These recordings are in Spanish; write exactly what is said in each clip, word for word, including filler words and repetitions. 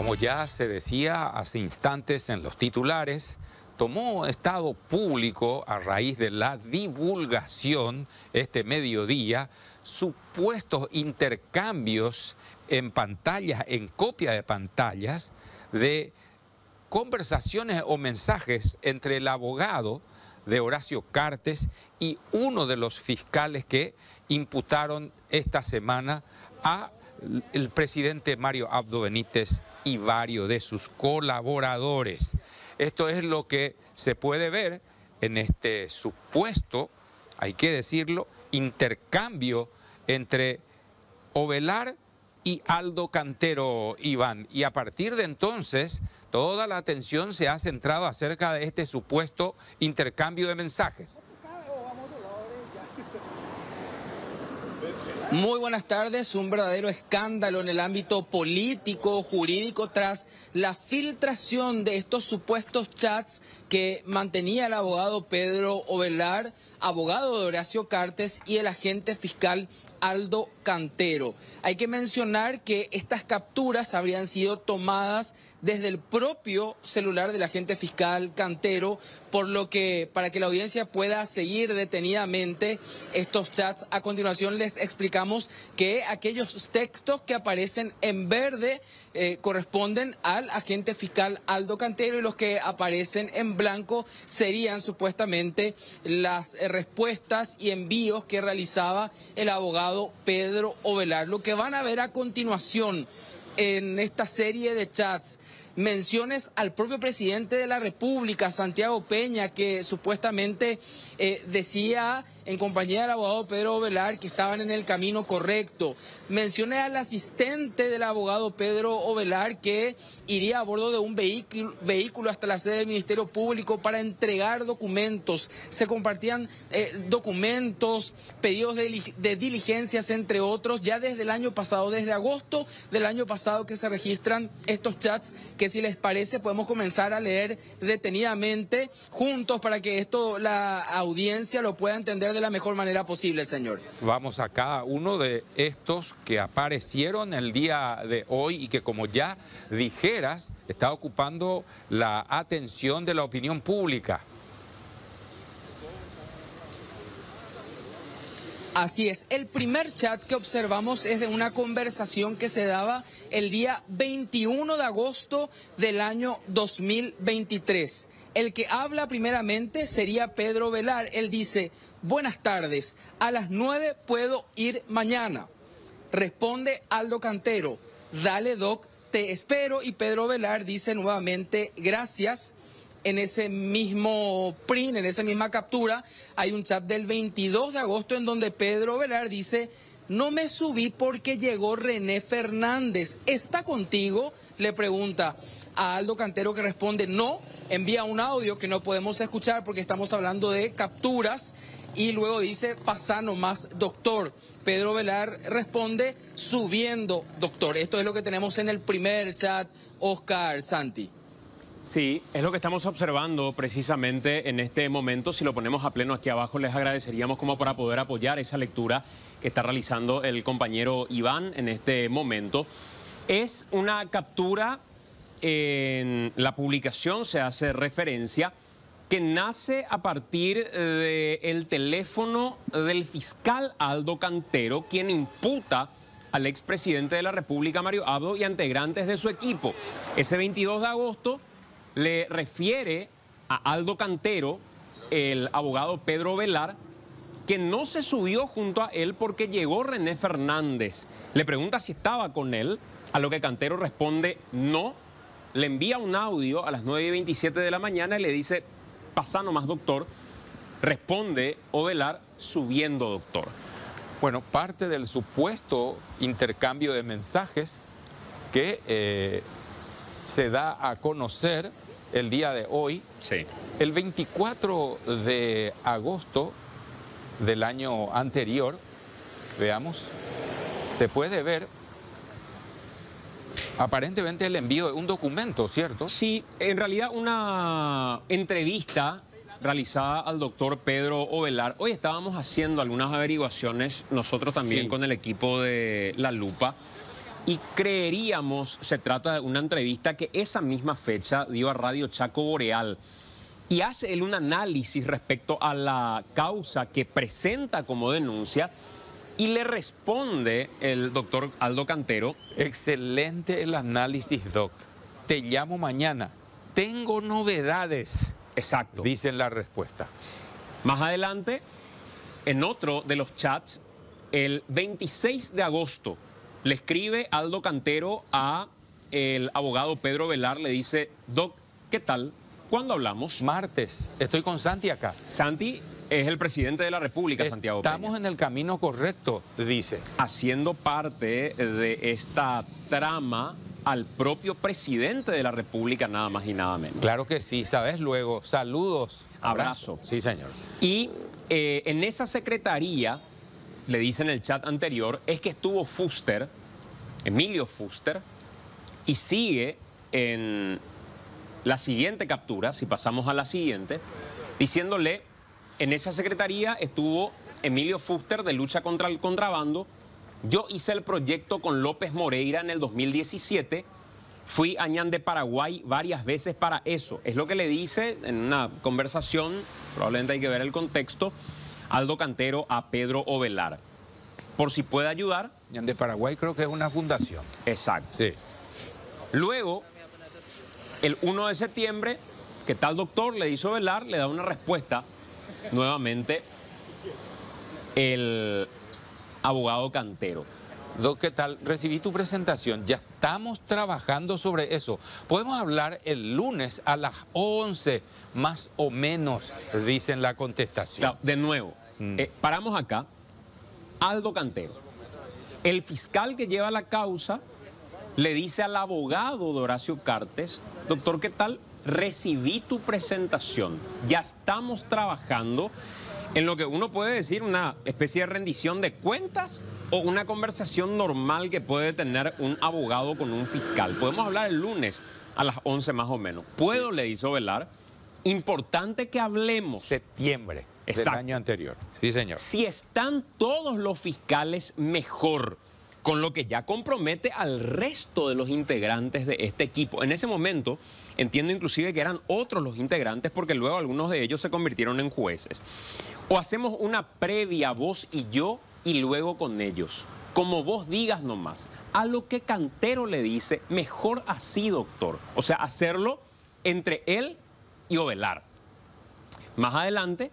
como ya se decía hace instantes en los titulares, tomó estado público a raíz de la divulgación este mediodía supuestos intercambios en pantallas, en copia de pantallas, de conversaciones o mensajes entre el abogado de Horacio Cartes y uno de los fiscales que imputaron esta semana a el presidente Mario Abdo Benítez y varios de sus colaboradores. Esto es lo que se puede ver en este supuesto, hay que decirlo, intercambio entre Ovelar y Aldo Cantero, Iván. Y a partir de entonces, toda la atención se ha centrado acerca de este supuesto intercambio de mensajes. Muy buenas tardes. Un verdadero escándalo en el ámbito político, jurídico, tras la filtración de estos supuestos chats que mantenía el abogado Pedro Ovelar, abogado de Horacio Cartes, y el agente fiscal Aldo Cantero. Hay que mencionar que estas capturas habrían sido tomadas desde el propio celular del agente fiscal Cantero, por lo que, para que la audiencia pueda seguir detenidamente estos chats, a continuación les explicamos que aquellos textos que aparecen en verde eh, corresponden al agente fiscal Aldo Cantero, y los que aparecen en blanco serían supuestamente las eh, respuestas y envíos que realizaba el abogado Pedro Ovelar. Lo que van a ver a continuación en esta serie de chats: menciones al propio presidente de la República, Santiago Peña, que supuestamente eh, decía en compañía del abogado Pedro Ovelar que estaban en el camino correcto. Menciones al asistente del abogado Pedro Ovelar, que iría a bordo de un vehículo, vehículo hasta la sede del Ministerio Público para entregar documentos. Se compartían eh, documentos, pedidos de, de diligencias, entre otros, ya desde el año pasado, desde agosto del año pasado que se registran estos chats, que si les parece podemos comenzar a leer detenidamente juntos para que esto la audiencia lo pueda entender de la mejor manera posible, señor. Vamos a cada uno de estos que aparecieron el día de hoy y que, como ya dijeras, está ocupando la atención de la opinión pública. Así es, el primer chat que observamos es de una conversación que se daba el día veintiuno de agosto del año dos mil veintitrés. El que habla primeramente sería Pedro Ovelar. Él dice: buenas tardes, a las nueve puedo ir mañana. Responde Aldo Cantero: dale, doc, te espero. Y Pedro Ovelar dice nuevamente: gracias. En ese mismo print, en esa misma captura, hay un chat del veintidós de agosto en donde Pedro Ovelar dice: no me subí porque llegó René Fernández. ¿Está contigo?, le pregunta a Aldo Cantero, que responde: no. Envía un audio que no podemos escuchar porque estamos hablando de capturas, y luego dice: pasá nomás, doctor. Pedro Ovelar responde: subiendo, doctor. Esto es lo que tenemos en el primer chat, Oscar, Santi. Sí, es lo que estamos observando precisamente en este momento. Si lo ponemos a pleno aquí abajo, les agradeceríamos como para poder apoyar esa lectura que está realizando el compañero Iván en este momento. Es una captura, en la publicación se hace referencia, que nace a partir del teléfono del fiscal Aldo Cantero, quien imputa al expresidente de la República, Mario Abdo, y a integrantes de su equipo. Ese veintidós de agosto le refiere a Aldo Cantero, el abogado Pedro Ovelar, que no se subió junto a él porque llegó René Fernández. Le pregunta si estaba con él, a lo que Cantero responde no. Le envía un audio a las nueve y veintisiete de la mañana y le dice: pasá nomás, doctor. Responde Ovelar: subiendo, doctor. Bueno, parte del supuesto intercambio de mensajes que eh, se da a conocer el día de hoy. Sí. El veinticuatro de agosto del año anterior, veamos, se puede ver aparentemente el envío de un documento, ¿cierto? Sí, en realidad una entrevista realizada al doctor Pedro Ovelar. Hoy estábamos haciendo algunas averiguaciones, nosotros también, sí, con el equipo de La Lupa, y creeríamos se trata de una entrevista que esa misma fecha dio a Radio Chaco Boreal. Y hace él un análisis respecto a la causa que presenta como denuncia y le responde el doctor Aldo Cantero. Excelente el análisis, Doc. Te llamo mañana. Tengo novedades. Exacto. Dice en la respuesta. Más adelante, en otro de los chats, el veintiséis de agosto, le escribe Aldo Cantero a el abogado Pedro Velar, le dice, Doc, ¿qué tal? ¿Cuándo hablamos? Martes. Estoy con Santi acá. Santi es el presidente de la República, Santiago Peña. Estamos en el camino correcto, dice. Haciendo parte de esta trama al propio presidente de la República, nada más y nada menos. Claro que sí, sabes luego. Saludos. Abrazo. Sí, señor. Y eh, en esa secretaría, le dice en el chat anterior, es que estuvo Fuster, Emilio Fuster, y sigue en la siguiente captura, si pasamos a la siguiente, diciéndole, en esa secretaría estuvo Emilio Fuster de lucha contra el contrabando. Yo hice el proyecto con López Moreira en el dos mil diecisiete, fui a Ñan de Paraguay varias veces para eso. Es lo que le dice en una conversación, probablemente hay que ver el contexto, Aldo Cantero a Pedro Ovelar. Por si puede ayudar. Ñan de Paraguay creo que es una fundación. Exacto. Sí. Luego, el uno de septiembre, que tal doctor le hizo Velar, le da una respuesta nuevamente el abogado Cantero. Doc, ¿qué tal? Recibí tu presentación. Ya estamos trabajando sobre eso. Podemos hablar el lunes a las once, más o menos, dicen la contestación. Claro, de nuevo, mm. eh, paramos acá. Aldo Cantero, el fiscal que lleva la causa, le dice al abogado de Horacio Cartes, doctor, ¿qué tal? Recibí tu presentación. Ya estamos trabajando en lo que uno puede decir una especie de rendición de cuentas o una conversación normal que puede tener un abogado con un fiscal. Podemos hablar el lunes a las once más o menos. ¿Puedo? Sí. Le hizo Velar. Importante que hablemos. Septiembre Exacto. del año anterior. Sí, señor. Si están todos los fiscales, mejor. Con lo que ya compromete al resto de los integrantes de este equipo. En ese momento, entiendo inclusive que eran otros los integrantes porque luego algunos de ellos se convirtieron en jueces. O hacemos una previa vos y yo y luego con ellos. Como vos digas nomás. A lo que Cantero le dice, mejor así, doctor. O sea, hacerlo entre él y Ovelar. Más adelante,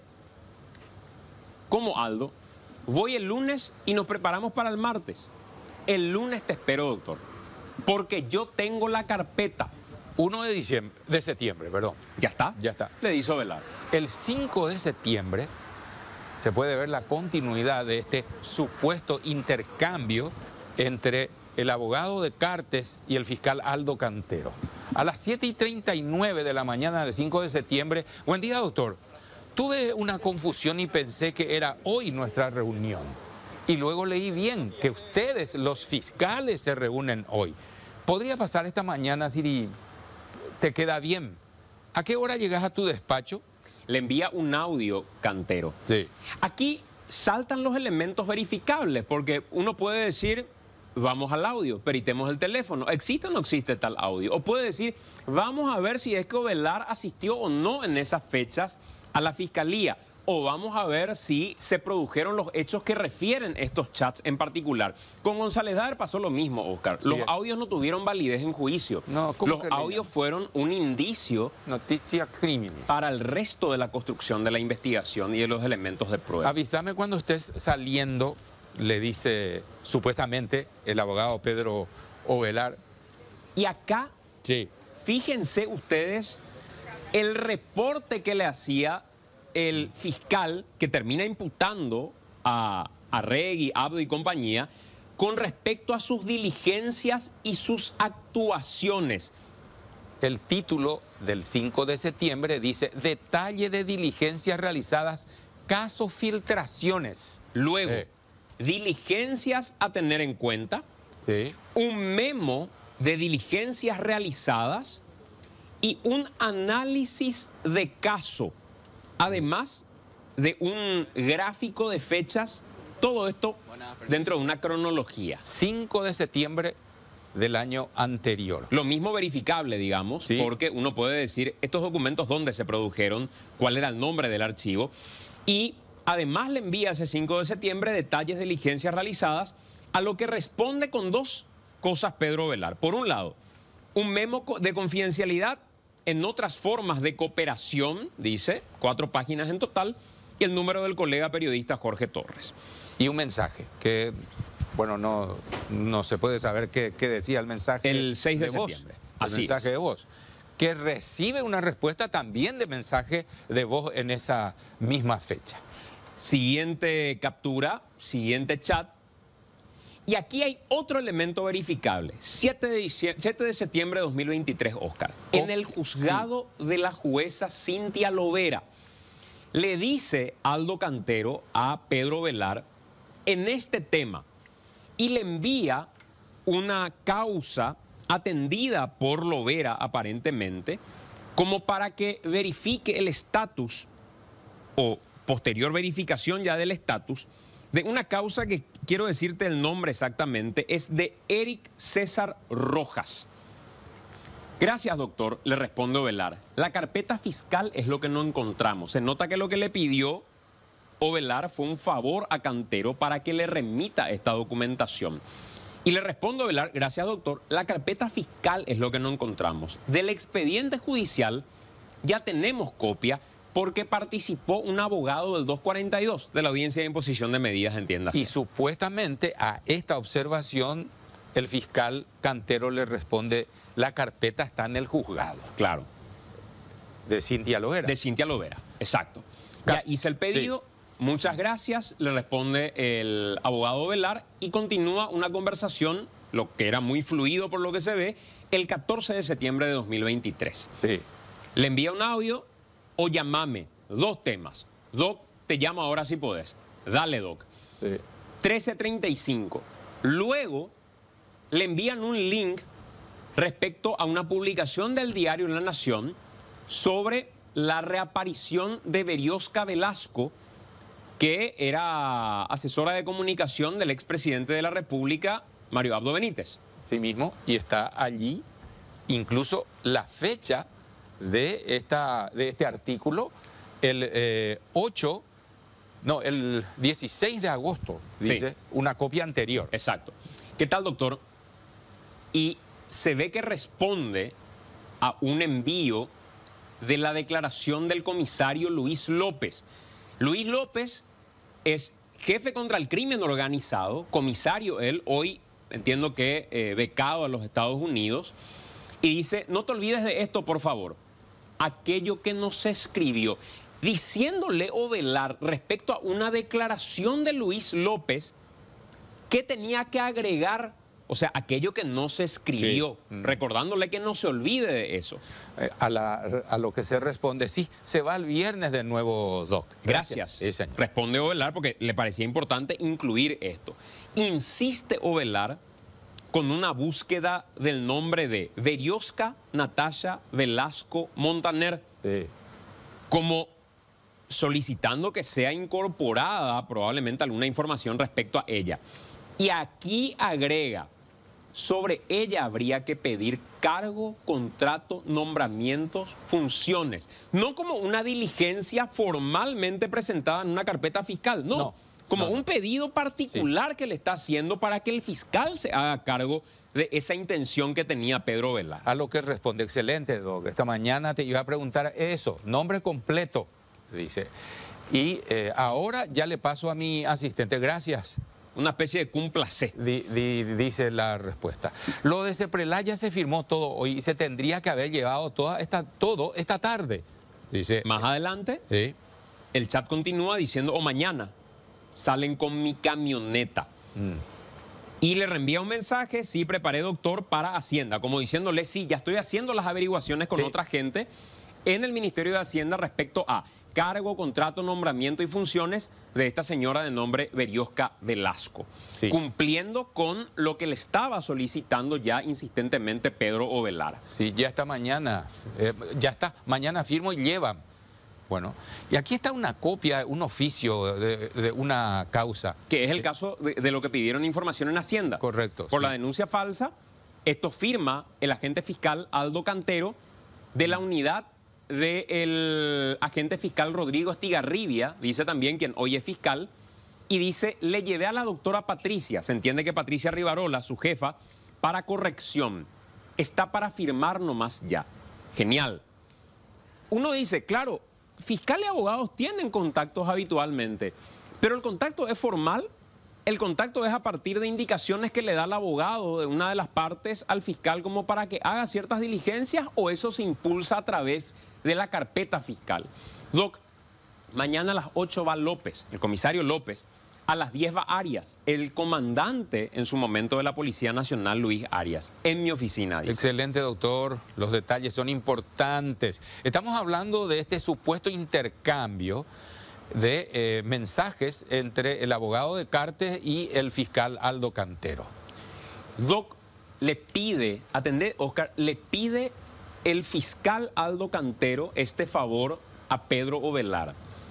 como Aldo, voy el lunes y nos preparamos para el martes. El lunes te espero, doctor, porque yo tengo la carpeta. uno de diciembre, de septiembre, perdón. ¿Ya está? Ya está. Le dice Ovelar. El cinco de septiembre se puede ver la continuidad de este supuesto intercambio entre el abogado de Cartes y el fiscal Aldo Cantero. A las siete y treinta y nueve de la mañana del cinco de septiembre, buen día, doctor. Tuve una confusión y pensé que era hoy nuestra reunión. Y luego leí bien que ustedes, los fiscales, se reúnen hoy. ¿Podría pasar esta mañana si te queda bien? ¿A qué hora llegas a tu despacho? Le envía un audio Cantero. Sí. Aquí saltan los elementos verificables, porque uno puede decir, vamos al audio, peritemos el teléfono. ¿Existe o no existe tal audio? O puede decir, vamos a ver si es que Ovelar asistió o no en esas fechas a la fiscalía. O vamos a ver si se produjeron los hechos que refieren estos chats en particular. Con González Daer pasó lo mismo, Oscar. Sí. Los audios no tuvieron validez en juicio. No, ¿cómo los que audios no? fueron un indicio Noticia crímenes para el resto de la construcción de la investigación y de los elementos de prueba. Avísame cuando estés saliendo, le dice supuestamente el abogado Pedro Ovelar. Y acá, Sí. fíjense ustedes el reporte que le hacía el fiscal que termina imputando a Arregui, Abdo y compañía con respecto a sus diligencias y sus actuaciones. El título del cinco de septiembre dice detalle de diligencias realizadas, caso filtraciones. Luego, Eh. diligencias a tener en cuenta, Sí. un memo de diligencias realizadas y un análisis de caso. Además de un gráfico de fechas, todo esto dentro de una cronología. cinco de septiembre del año anterior. Lo mismo verificable, digamos, Sí. porque uno puede decir estos documentos dónde se produjeron, cuál era el nombre del archivo, y además le envía ese cinco de septiembre detalles de diligencias realizadas, a lo que responde con dos cosas Pedro Velar. Por un lado, un memo de confidencialidad en otras formas de cooperación, dice, cuatro páginas en total, y el número del colega periodista Jorge Torres. Y un mensaje que, bueno, no, no se puede saber qué, qué decía el mensaje. El seis de voz, septiembre. El Así mensaje es. de voz. Que recibe una respuesta también de mensaje de voz en esa misma fecha. Siguiente captura, siguiente chat. Y aquí hay otro elemento verificable. siete de, siete de septiembre de dos mil veintitrés, Oscar. En el juzgado sí. de la jueza Cintia Lovera, le dice Aldo Cantero a Pedro Velar en este tema y le envía una causa atendida por Lovera aparentemente como para que verifique el estatus o posterior verificación ya del estatus de una causa que, quiero decirte el nombre exactamente, es de Eric César Rojas. Gracias, doctor, le responde Ovelar. La carpeta fiscal es lo que no encontramos. Se nota que lo que le pidió Ovelar fue un favor a Cantero para que le remita esta documentación. Y le respondo Ovelar, gracias, doctor, la carpeta fiscal es lo que no encontramos. Del expediente judicial ya tenemos copia, porque participó un abogado del doscientos cuarenta y dos de la Audiencia de Imposición de Medidas, entiéndase. Y supuestamente a esta observación el fiscal Cantero le responde, la carpeta está en el juzgado. Claro. De Cintia Lovera. De Cintia Lovera, exacto. Ya hice el pedido, sí. Muchas gracias, le responde el abogado Velar y continúa una conversación, lo que era muy fluido por lo que se ve, el catorce de septiembre de dos mil veintitrés. Sí. Le envía un audio o llamame, dos temas. Doc, te llamo ahora si podés. Dale, Doc. Sí. trece treinta y cinco. Luego le envían un link respecto a una publicación del diario La Nación sobre la reaparición de Berioska Velasco, que era asesora de comunicación del expresidente de la República, Mario Abdo Benítez. Sí mismo, y está allí incluso la fecha de, esta, de este artículo, el eh, ocho, no, el dieciséis de agosto, dice, sí. Una copia anterior. Exacto. ¿Qué tal, doctor? Y se ve que responde a un envío de la declaración del comisario Luis López. Luis López es jefe contra el crimen organizado, comisario él, hoy entiendo que eh, becado a los Estados Unidos, y dice, no te olvides de esto, por favor, aquello que no se escribió, diciéndole Ovelar respecto a una declaración de Luis López que tenía que agregar, o sea, aquello que no se escribió, sí. Recordándole que no se olvide de eso. Eh, a, la, a lo que se responde, sí, se va el viernes de nuevo, Doc. Gracias. Gracias. Sí, señor. Responde Ovelar porque le parecía importante incluir esto. Insiste Ovelar con una búsqueda del nombre de Berioska Natasha Velasco Montaner, sí. Como solicitando que sea incorporada probablemente alguna información respecto a ella. Y aquí agrega, sobre ella habría que pedir cargo, contrato, nombramientos, funciones. No como una diligencia formalmente presentada en una carpeta fiscal, no. no como no, un no. pedido particular, sí. Que le está haciendo para que el fiscal se haga cargo de esa intención que tenía Pedro Velar. A lo que responde, excelente, Doc. Esta mañana te iba a preguntar eso, nombre completo, dice. Y eh, ahora ya le paso a mi asistente, gracias. Una especie de cumplacé. Di, di, dice la respuesta. Lo de Seprelá ya se firmó todo hoy y se tendría que haber llevado toda esta, todo esta tarde. Dice. Más adelante, sí. El chat continúa diciendo, o mañana salen con mi camioneta. Mm. Y le reenvía un mensaje, sí, preparé, doctor, para Hacienda, como diciéndole, sí, ya estoy haciendo las averiguaciones con sí. otra gente en el Ministerio de Hacienda respecto a cargo, contrato, nombramiento y funciones de esta señora de nombre Berioska Velasco, sí. Cumpliendo con lo que le estaba solicitando ya insistentemente Pedro Ovelar. Sí, ya está mañana, eh, ya está, mañana firmo y llevan. Bueno, y aquí está una copia, un oficio de, de una causa. Que es el caso de, de lo que pidieron información en Hacienda. Correcto. Por sí. la denuncia falsa Esto firma el agente fiscal Aldo Cantero de la unidad del agente fiscal Rodrigo Estigarribia, dice también quien hoy es fiscal, y dice, le llevé a la doctora Patricia, se entiende que Patricia Rivarola, su jefa, para corrección. Está para firmar nomás ya. Genial. Uno dice, claro, fiscales y abogados tienen contactos habitualmente, pero el contacto es formal, el contacto es a partir de indicaciones que le da el abogado de una de las partes al fiscal como para que haga ciertas diligencias, o eso se impulsa a través de la carpeta fiscal. Doc, mañana a las ocho va López, el comisario López, a las diez va Arias, el comandante en su momento de la Policía Nacional, Luis Arias, en mi oficina. Dice. Excelente, doctor. Los detalles son importantes. Estamos hablando de este supuesto intercambio de eh, mensajes entre el abogado de Cartes y el fiscal Aldo Cantero. Doc, le pide, atendé, Oscar, le pide el fiscal Aldo Cantero este favor a Pedro Ovelar.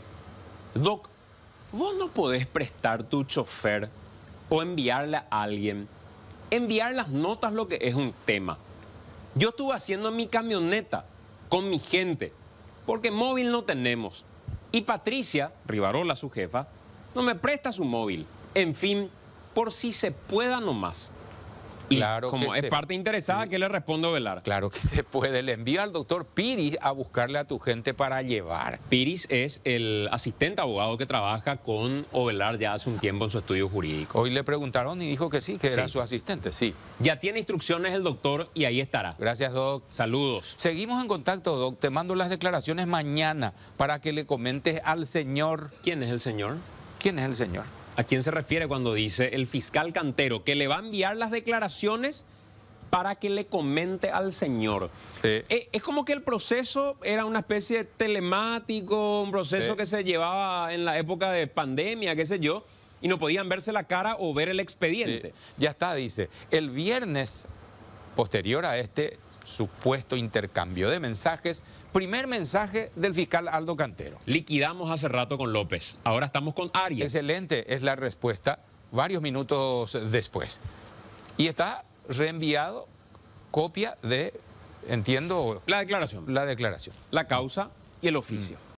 Doc, vos no podés prestar tu chofer o enviarle a alguien. Enviar las notas lo que es un tema. Yo estuve haciendo mi camioneta con mi gente, porque móvil no tenemos. Y Patricia, Rivarola, su jefa, no me presta su móvil. En fin, por si se pueda nomás. Y claro, como es se... parte interesada, sí. ¿Qué le respondo, Velar? Claro que se puede. Le envía al doctor Piris a buscarle a tu gente para llevar. Piris es el asistente abogado que trabaja con Ovelar ya hace un tiempo en su estudio jurídico. Hoy le preguntaron y dijo que sí, que era sí. su asistente, sí. Ya tiene instrucciones el doctor y ahí estará. Gracias, Doc. Saludos. Seguimos en contacto, Doc. Te mando las declaraciones mañana para que le comentes al señor. ¿Quién es el señor? ¿Quién es el señor? ¿A quién se refiere cuando dice el fiscal Cantero que le va a enviar las declaraciones para que le comente al señor? Sí. Eh, es como que el proceso era una especie de telemático, un proceso Sí. que se llevaba en la época de pandemia, qué sé yo, y no podían verse la cara o ver el expediente. Sí. Ya está, dice. El viernes posterior a este supuesto intercambio de mensajes, primer mensaje del fiscal Aldo Cantero. Liquidamos hace rato con López, ahora estamos con Arias. Excelente es la respuesta varios minutos después. Y está reenviado copia de, entiendo... La declaración. La declaración. La causa y el oficio. Mm.